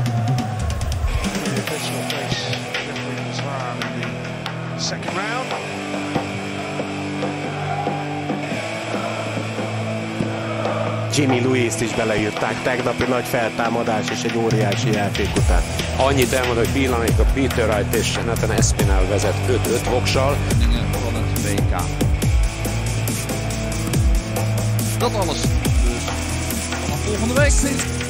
Jimmy Lewis-t is beleírták tegnapi nagy feltámadás és egy óriási játék után. Annyit elmondom, hogy pillanatnyilag a Peter Wright és Nathan Espinal vezet 5-5 voksal. Dat alles dus vanaf volgende week.